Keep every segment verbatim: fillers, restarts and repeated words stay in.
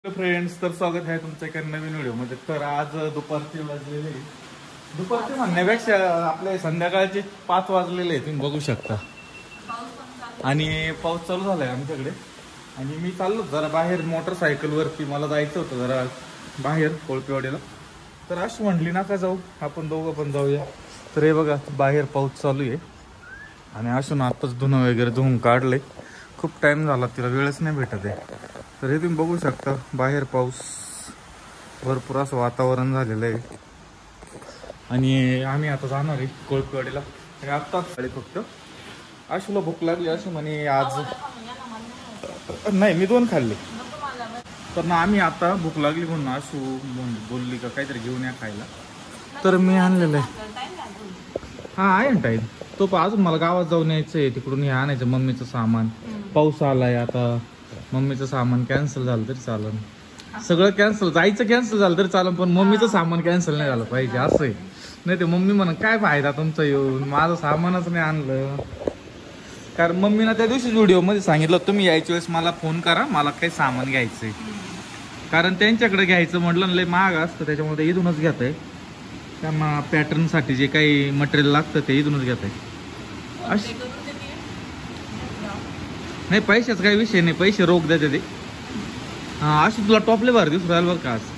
Friends, तर स्वागत आहे तुमच्या एका नवीन व्हिडिओ मध्ये. तर आज दुपारचे वाजलेले दुपारचे म्हणण्यापेक्षा आपले संध्याकाळचे पाच वाजलेले आहे, तुम्ही बघू शकता. आणि पाऊस चालू झालाय आमच्याकडे. आणि मी चाललो जरा बाहेर मोटरसायकल वरती, मला जायचं होतं जरा बाहेर कोळपेवाडीला. तर अशी म्हणली नका जाऊ, आपण दोघं पण जाऊया. तर हे बघा बाहेर पाऊस चालू आहे. आणि असून आताच धुणं वगैरे धुवून काढले, खूप टाइम झाला, तिला वेळच नाही भेटत आहे. तर हे तुम्ही बघू शकता बाहेर पाऊस भरपूर असं वातावरण झालेलं आहे. आणि आम्ही आता जाणार आहे कोळपेवाडीला. आत्ताच आले फक्त. आशूला भूक लागली, अशी म्हणे आज नाही, मी दोन खाल्ले. तर ना आम्ही आता भूक लागली म्हणून आशू बोलली का काहीतरी घेऊन या खायला. तर मी आणलेलं आहे. हा आहे ना टाईम. तो पण अजून मला गावात जाऊन यायचं आहे, तिकडून हे आणायचं मम्मीचं सामान. पाऊस आलाय आता, मम्मीचं सामान कॅन्सल झालं तरी चालन. सगळं कॅन्सल, जायचं कॅन्सल झालं तरी चालन, पण मम्मीचं सामान कॅन्सल नाही झालं पाहिजे असं आहे. नाही ते मम्मी म्हणा काय फायदा तुमचा येऊन, माझं सामानच नाही आणलं. कारण मम्मीनं त्या दिवशी व्हिडिओमध्ये सांगितलं तुम्ही यायच्या वेळेस मला फोन करा, मला काही सामान घ्यायचंय. कारण त्यांच्याकडे घ्यायचं म्हटलं लय महाग असतं, त्याच्यामुळे ते इथूनच घेत आहे. त्या पॅटर्नसाठी जे काही मटेरियल लागतं ते इथूनच घेत आहे. अशी नाही, पैशाचा काही विषय नाही, पैसे रोख देते ते. हा अशी तुला टॉपले भारी दिसू राहिल बरं का आज.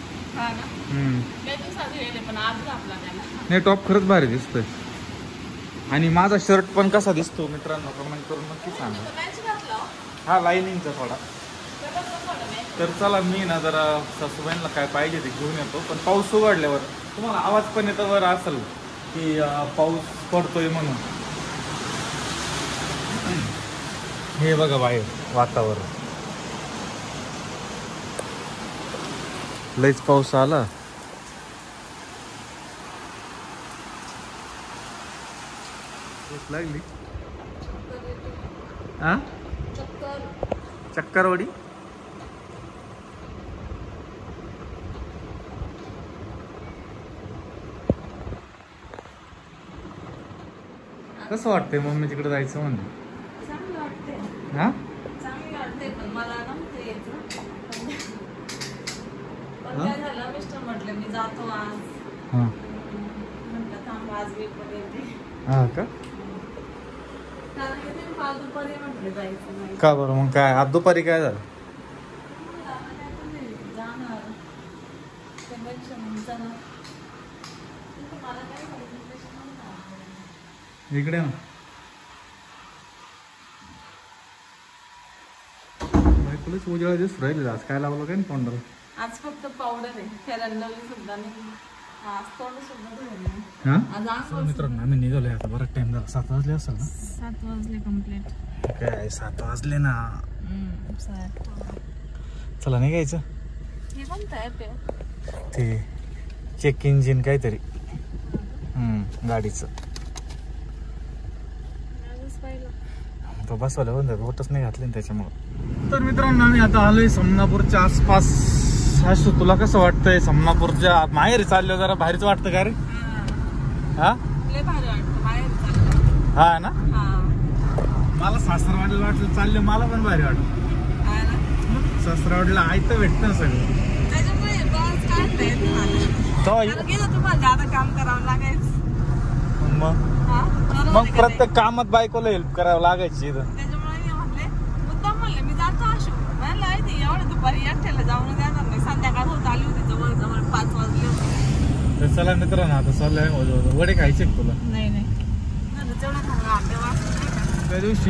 नाही टॉप खरंच भारी दिसतोय. आणि माझा शर्ट पण कसा दिसतो मित्रांनो कमेंट करून नक्की सांगा. हा लाईनिंगचा थोडा. तर चला मी ना जरा सासूबाईंना काय पाहिजे ते घेऊन येतो. पण पाऊस उघडल्यावर तुम्हाला आवाज पण येतो वर असेल की पाऊस पडतोय म्हणून. हे बघा बाहेर वातावरण, लयच पाऊस आला. लागली हा चक्करवाडी. कसं वाटतंय मम्मी तिकडे जायचं म्हणजे? हा चांगली वाटते, पण मला नव्हतं यायचं. पण काय झालं, मिस्टर म्हटलं मी जातो आज. हा म्हटलं थांब आज मी पण येते. हा का? कारण की ते काल दुपारी म्हटले जायचं नाही. का बरं मग काय आज दुपारी काय झालं? जाणार इकडे ना बायकोलाच उजळा दिवस राहिले. आज काय लावलं काय तोंडाला? आज फक्त पावडर आहे, फेअर अँड लवली सुद्धा नाही. आज तोंड सुद्धा धुवलं नाही. हा आज आज मित्रांनो आम्ही निघालोय आता. बरं टाइम झाला, सात वाजले असेल ना? सात वाजले कंप्लीट. काय सात वाजले ना. सात. चला निघायचं. हे कोणतं ॲप आहे? ते चेक इंजिन काहीतरी हम्म गाडीचं. तो बसवायला बंद बोटच नाही घातले त्याच्यामुळं. तर मित्रांनो आम्ही आता आलोय समनापूरच्या आसपास. असू तुला कसं वाटतंय समनापूरच्या माहेरी चाललो? जरा भारीच वाटतं का रे? हा भारी वाटतं बाहेर चाललं. हा ना. मला सासरवाडीला वाटलं चाललं, मला पण भारी वाटतं. सासरवाडीला आयतं भेटतं ना सगळं, त्याच्यामुळे बस काढता येत मला. तुम्हाला जादा काम करावं लागायचं. मग मग प्रत्येक कामात बायकोला हेल्प करावं लागायची. त्याच्यामुळे मी म्हटले मुद्दाम म्हणले मी जातो आशू. म्हणलं आहे एवढं दुपारी एकट्याला जाऊन जाणार नाही. संध्याकाळ होत आली होती, जवळ जवळ पाच वाजले होते. तर चला मित्रांनो आता चाललंय. वडे खायचे तुला? नाही नाही तेवढं खाऊ अर्ध्या वाजता त्या दिवशी.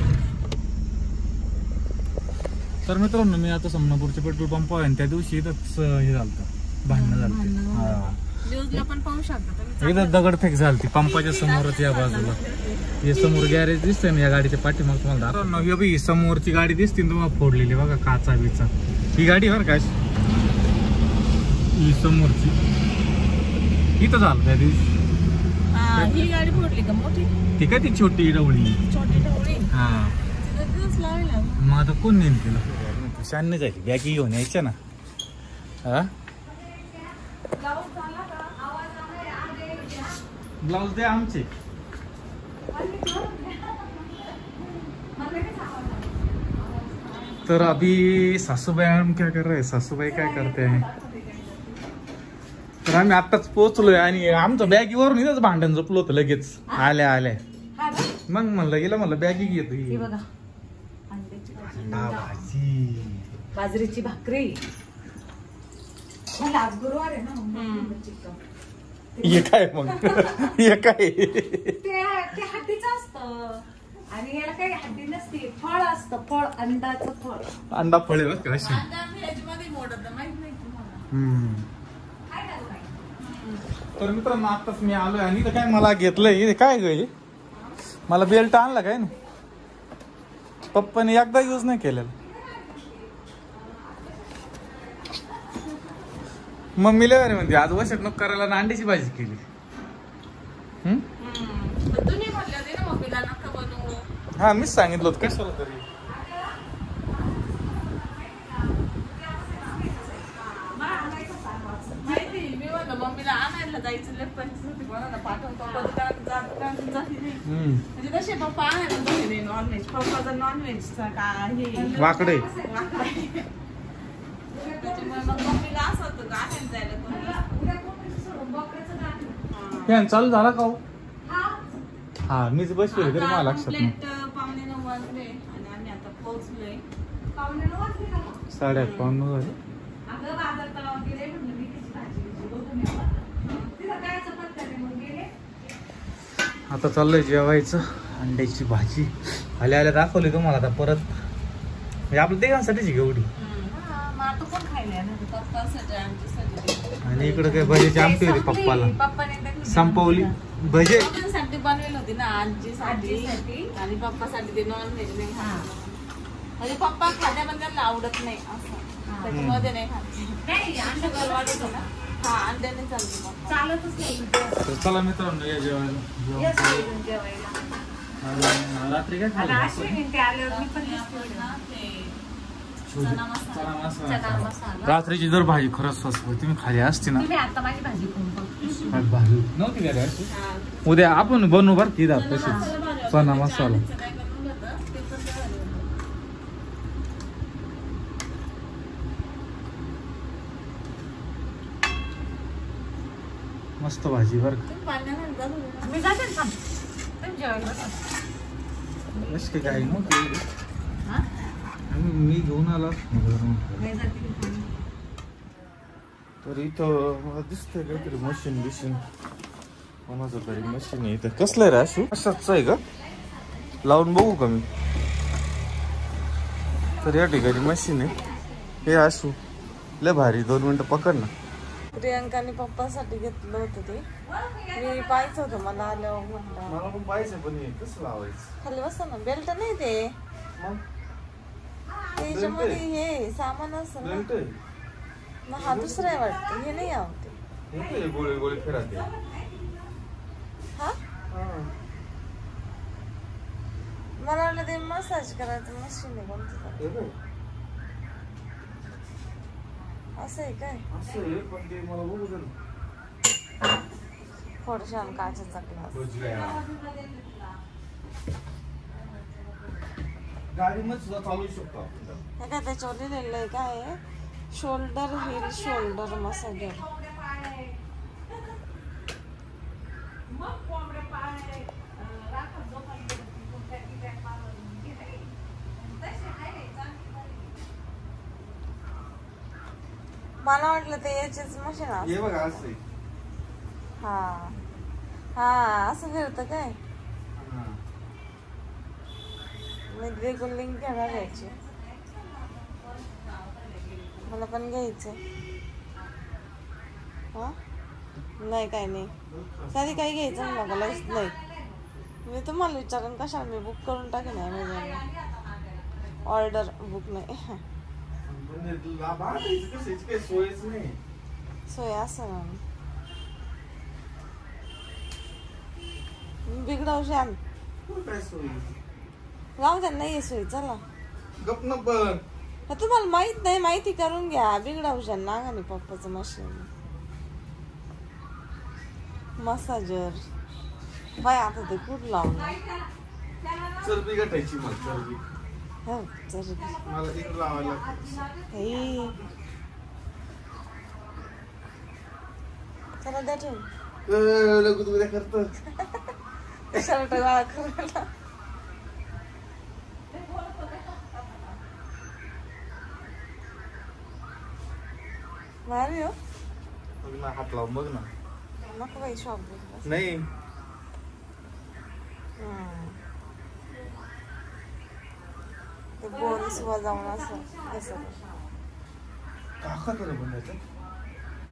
तर मित्रांनो मी आता समनापूरचे पेट्रोल पंप आहे, त्या दिवशी इथंच हे झालं, भांडणं झालं. न्यूजला पण पाहू शकता. एकदा दगडफेक झाली पंपाच्या समोरच. या बाजूला हे समोर गॅरेज दिसतंय ना, या गाडीच्या पाठीमाग तुम्हाला ही समोरची गाडी दिसते तुम्हाला फोडलेली बघा, काचा बिचा. ही गाडी बरं का ही समोरची. इथं झालं त्या दिवशी. ही गाडी फोडली का मोठी? ती काय ती छोटी डवळी. छोटी डवळी. हा मग आता कोण नेल तिला? शान्य जायची बॅगी घेऊन यायच्या ना. हा ब्लाउज दे आमचे. तर अभी सासूबाई हम क्या कर रहे हैं, सासूबाई काय करते हैं. तर आम्ही आताच पोहोचलोय आणि आमचं बॅगीवरून इथंच भांडण झोपलो होतं लगेच आल्या आल्या. मग म्हणलं गेलं म्हणलं बॅगी घेतो ही बघा अंडा भाजी बाजरीची भाकरी. आज गुरुवार आहे ना. हे काय मग हे काय ते हड्डीचं असतं आणि याला काही हड्डी नसते. फळ असतं, फळ, अंडाचं फळ. अंडा फळे बघ कशी. तर मित्रांनो आताच मी आलोय आणि काय मला घेतलंय काय ग, मला बेल्ट आणला काय ना पप्पाने एकदा यूज नाही केलेला. मम्मी लय म्हणते आज वशक नको करायला ना अंड्याची भाजी केली. हा मीच सांगितलं होतं कशाला तरी. मम्मीला आणायला जायचं पाठवतो म्हणजे तसे पप्पा आणायला नॉनव्हेज. पप्पाचा नॉनव्हेजचा काय वाकडे मम्मीला असं होतं का आणायला जायला. फॅन चालू झाला का हो? हा मीच बसलोय तरी मला लक्षात नाही. पावणे नऊ वाजले आणि आम्ही आता पोहोचलोय. पावणे नऊ वाजले साडेआठ पावणे नऊ झाले. आता चाललंय जेवायचं. अंड्याची भाजी आल्या आल्या दाखवली तुम्हाला. आता परत म्हणजे आपल्या देवांसाठीच एवढी. आणि इकडे काय भजीची आमटी होती पप्पाला संपवली. भजे साठी बनवली होती ना आजीसाठी आणि पप्पासाठी ते नॉन व्हेज नाही खात. म्हणजे पप्पा खाद्या पण त्यांना आवडत नाही असं त्याच्यामध्ये नाही खात. शुगर वाढत ना. हा अंड्याने चालते चालतच नाही. चला मित्रांनो या जेवायला. रात्री काय रात्रीची जर भाजी खरंच स्वस्त तुम्ही खाली असते ना भाजी नव्हती का अशी. उद्या आपण बनवू बरं की जात तशीच चना मसाला. मस्त भाजी बर काही नव्हती. मी घेऊन आला तर इथं मला दिसतंय काहीतरी मशीन बिशीन कोणाचं तरी मशीन आहे इथं. कसलं आहे राशू कशाच आहे का लावून बघू का मी. तर या ठिकाणी मशीन आहे. हे आशू लय भारी. दोन मिनिटं पकड ना. प्रियांकाने पप्पासाठी घेतलं होतं ते. मी पाहायचं होतं मला आल्यावर म्हटलं मला पण पाहिजे पण हे कसं लावायचं. खाली बसा ना. बेल्ट नाही ते त्याच्यामध्ये हे सामान असं ना. हा दुसरा आहे वाटतं. हे नाही आवडते. गोळे गोळे फिरते. हा मला वाटलं ते मसाज करायचं मशीन आहे कोणतं असं आहे काय. थोडशा काचेचा ग्लास. गाडी मध्ये सुद्धा चालू शकतो. हे काय त्याच्यावर लिहिलेलं आहे काय शोल्डर हिल शोल्डर मसाजर. मला वाटलं ते याचेच मशीन असते. हा हा असं फिरतं काय. मी रेग्युलिंग घेणार घ्यायची. मला पण घ्यायचं. हा नाही काय नाही कधी काही घ्यायचं मला लईच नाही. मी तुम्हाला विचारून कशा मी बुक करून टाकेन अमेझॉन. ऑर्डर बुक नाही. सोय असं ना बिघडवू शान राहू द्या. नाही सोय चला तुम्हाला माहित नाही माहिती करून घ्या. बिघडवू शान नागा नाही पप्पाचं मशीन मसाजर. बाय आता ते कुठ लावून चरबी गाठायची. मग चरबी हो, चल. मला तिकडे लावायला लागतं. हे. चला द्या ठेवून. लगू तुला करतो शर्ट गाळा करायला. भारी हो. बघ ना, हात लावून बघ ना. नको बाई शॉप नाही ते बोन्स जाऊन असं काका तरी बनवायचं